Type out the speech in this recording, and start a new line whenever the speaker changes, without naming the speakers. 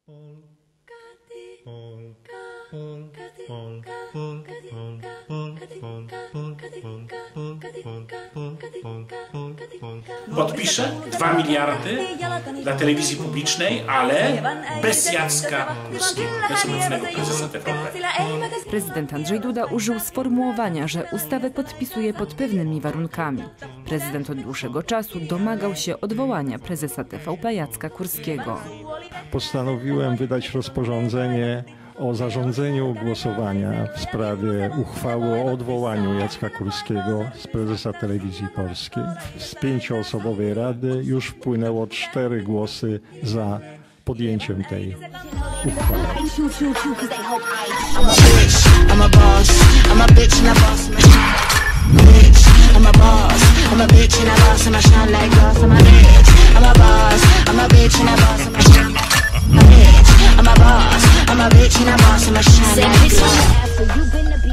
Podpiszę 2 miliardy dla telewizji publicznej, ale bez Jacka Kurskiego, bez obecnego prezesa TVP.
Prezydent Andrzej Duda użył sformułowania, że ustawę podpisuje pod pewnymi warunkami. Prezydent od dłuższego czasu domagał się odwołania prezesa TVP Jacka Kurskiego.
Postanowiłem wydać rozporządzenie o zarządzeniu głosowania w sprawie uchwały o odwołaniu Jacka Kurskiego z prezesa Telewizji Polskiej. Z 5-osobowej rady już wpłynęło 4 głosy za podjęciem tej uchwały.
I'm a bitch and a boss, I'm a shine like this.